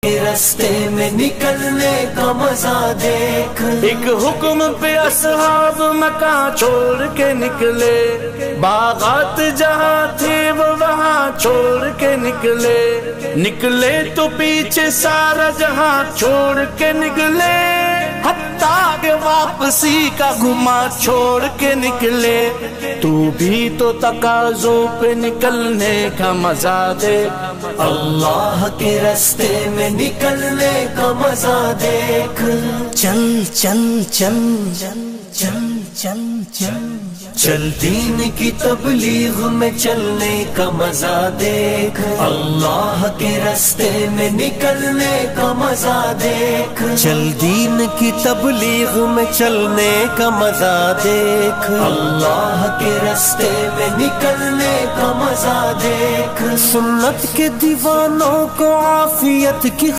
کے راستے میں نکلنے کا مزہ دیکھ۔ ایک حکم پہ اصحاب مکان چھوڑ کے نکلے، باغات جہاں تھے وہ وہاں چھوڑ کے نکلے، نکلے تو پیچھے سارا جہاں چھوڑ کے نکلے، حتیٰ کہ واپسی کا گما چھوڑ کے نکلے۔ تو بھی تو تقاضوں پہ نکلنے کا مزہ دے، اللہ کے راستے میں نکلنے کا مزہ دیکھ۔ چل چل چل چل چل چل چل دین کی تبلیغ میں چلنے کا مزہ دیکھ، اللہ کے راستے میں نکلنے کا مزہ دیکھ۔ چل دین کی تبلیغ میں چلنے کا مزہ دیکھ، اللہ کے راستے میں نکلنے کا مزہ دیکھ۔ سنت کے دیوانوں کو عافیت کی